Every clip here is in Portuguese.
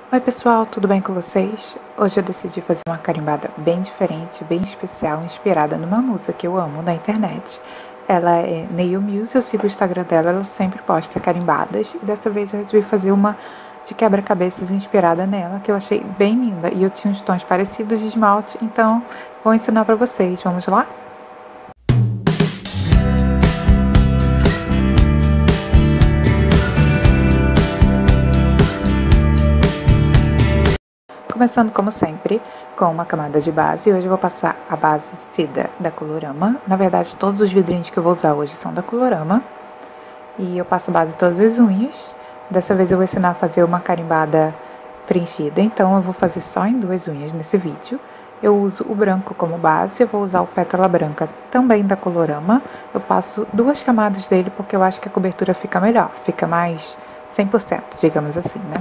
Oi pessoal, tudo bem com vocês? Hoje eu decidi fazer uma carimbada bem diferente, bem especial, inspirada numa musa que eu amo na internet. Ela é Nail Muse, eu sigo o Instagram dela, ela sempre posta carimbadas. E dessa vez eu resolvi fazer uma de quebra-cabeças inspirada nela, que eu achei bem linda. E eu tinha uns tons parecidos de esmalte, então vou ensinar pra vocês. Vamos lá? Começando como sempre com uma camada de base. Hoje eu vou passar a base Cida da Colorama. Na verdade, todos os vidrinhos que eu vou usar hoje são da Colorama. E eu passo a base em todas as unhas. Dessa vez eu vou ensinar a fazer uma carimbada preenchida, então eu vou fazer só em duas unhas nesse vídeo. Eu uso o branco como base, eu vou usar o pétala branca também da Colorama. Eu passo duas camadas dele porque eu acho que a cobertura fica melhor, fica mais 100%, digamos assim, né?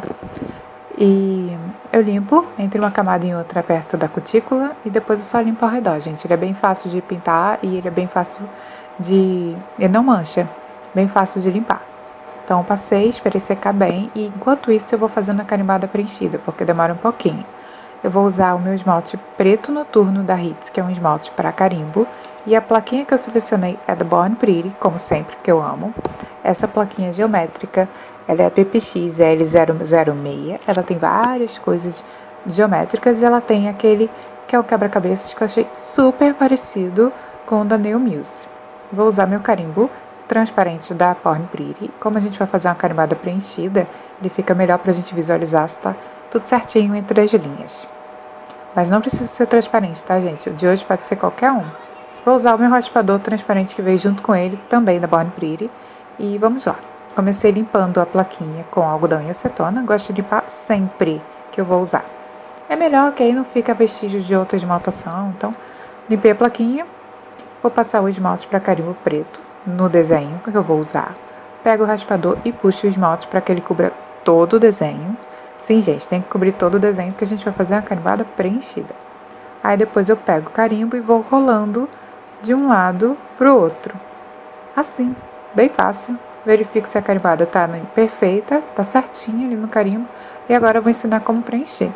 E eu limpo entre uma camada e outra perto da cutícula e depois eu só limpo ao redor, gente. Ele é bem fácil de pintar e ele é bem fácil de... ele não mancha, bem fácil de limpar. Então eu passei, esperei secar bem e enquanto isso eu vou fazendo a carimbada preenchida, porque demora um pouquinho. Eu vou usar o meu esmalte preto noturno da Hits, que é um esmalte para carimbo. E a plaquinha que eu selecionei é da Born Pretty, como sempre, que eu amo. Essa plaquinha geométrica, ela é a PPX L006. Ela tem várias coisas geométricas e ela tem aquele que é o quebra-cabeças que eu achei super parecido com o da Nail Muse. Vou usar meu carimbo transparente da Born Pretty. Como a gente vai fazer uma carimbada preenchida, ele fica melhor pra gente visualizar se tá tudo certinho entre as linhas. Mas não precisa ser transparente, tá, gente? O de hoje pode ser qualquer um. Vou usar o meu raspador transparente que veio junto com ele, também da Born Pretty. E vamos lá. Comecei limpando a plaquinha com algodão e acetona. Gosto de limpar sempre que eu vou usar. É melhor que aí não fica vestígio de outra esmaltação. Então, limpei a plaquinha. Vou passar o esmalte para carimbo preto no desenho que eu vou usar. Pego o raspador e puxo o esmalte para que ele cubra todo o desenho. Sim, gente, tem que cobrir todo o desenho porque a gente vai fazer uma carimbada preenchida. Aí depois eu pego o carimbo e vou rolando de um lado pro outro. Assim, bem fácil. Verifico se a carimbada tá perfeita, tá certinha ali no carimbo. E agora eu vou ensinar como preencher.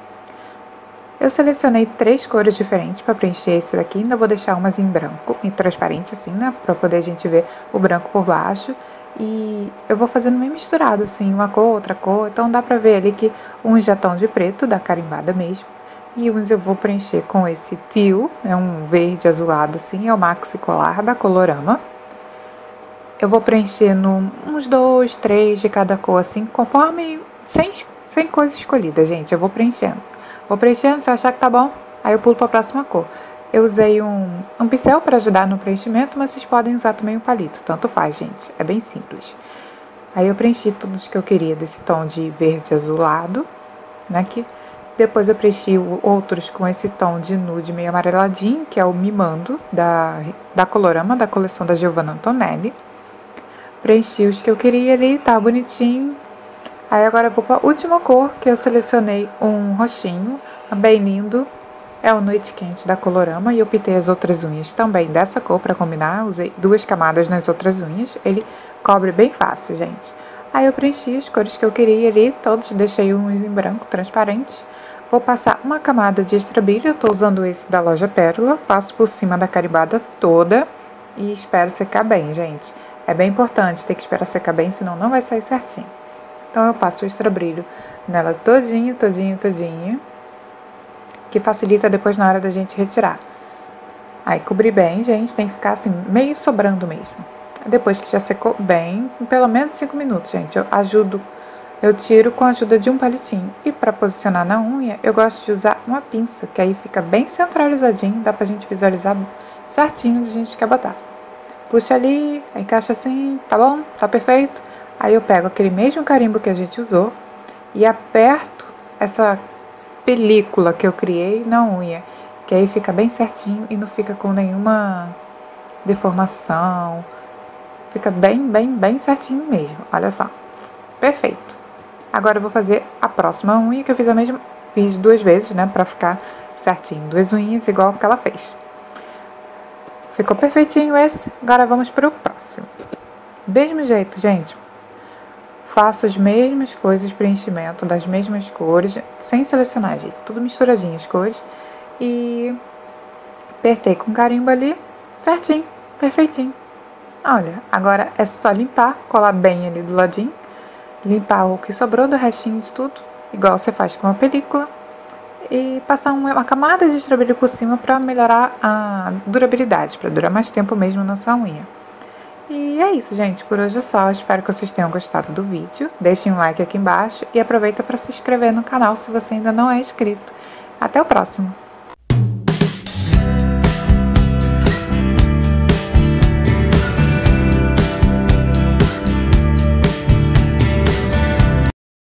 Eu selecionei 3 cores diferentes para preencher esse daqui. Ainda vou deixar umas em branco, em transparente assim, né? Para poder a gente ver o branco por baixo. E eu vou fazendo meio misturado, assim, uma cor, outra cor. Então dá pra ver ali que uns já estão de preto, da carimbada mesmo. E uns eu vou preencher com esse teal, é um verde azulado assim, é o Maxi Colar da Colorama. Eu vou preencher uns 2, 3 de cada cor, assim, conforme, sem coisa escolhida, gente. Eu vou preenchendo. Vou preenchendo, se eu achar que tá bom, aí eu pulo pra próxima cor. Eu usei um pincel para ajudar no preenchimento, mas vocês podem usar também um palito, tanto faz, gente. É bem simples. Aí eu preenchi todos que eu queria desse tom de verde azulado, né? Depois eu preenchi outros com esse tom de nude meio amareladinho, que é o Mimando, da Colorama, da coleção da Giovanna Antonelli. Preenchi os que eu queria ali, tá bonitinho. Aí agora eu vou para a última cor, que eu selecionei um roxinho, bem lindo. É o Noite Quente da Colorama e eu pintei as outras unhas também dessa cor para combinar. Usei 2 camadas nas outras unhas, ele cobre bem fácil, gente. Aí eu preenchi as cores que eu queria ali, todos deixei uns em branco, transparente. Vou passar uma camada de extra brilho, eu tô usando esse da loja Pérola. Passo por cima da carimbada toda e espero secar bem, gente. É bem importante ter que esperar secar bem, senão não vai sair certinho. Então eu passo o extra brilho nela todinho, que facilita depois na hora da gente retirar. Aí cobri bem, gente, tem que ficar assim, meio sobrando mesmo. Depois que já secou bem, pelo menos 5 minutos, gente, eu tiro com a ajuda de um palitinho. E para posicionar na unha, eu gosto de usar uma pinça, que aí fica bem centralizadinho, dá pra gente visualizar certinho onde a gente quer botar. Puxa ali, encaixa assim, tá bom? Tá perfeito? Aí eu pego aquele mesmo carimbo que a gente usou e aperto essa película que eu criei na unha, que aí fica bem certinho e não fica com nenhuma deformação. Fica bem certinho mesmo, olha só. Perfeito. Agora eu vou fazer a próxima unha, que eu fiz 2 vezes, né, pra ficar certinho. 2 unhas igual que ela fez. Ficou perfeitinho esse. Agora vamos pro próximo. Mesmo jeito, gente. faço as mesmas coisas, preenchimento das mesmas cores, sem selecionar, gente, tudo misturadinho as cores. E apertei com carimbo ali, certinho, perfeitinho. Olha, agora é só limpar, colar bem ali do ladinho, limpar o que sobrou do restinho de tudo, igual você faz com uma película, e passar uma camada de estrobelho por cima para melhorar a durabilidade, para durar mais tempo mesmo na sua unha. E é isso, gente, por hoje é só, espero que vocês tenham gostado do vídeo, deixem um like aqui embaixo e aproveita para se inscrever no canal se você ainda não é inscrito. Até o próximo!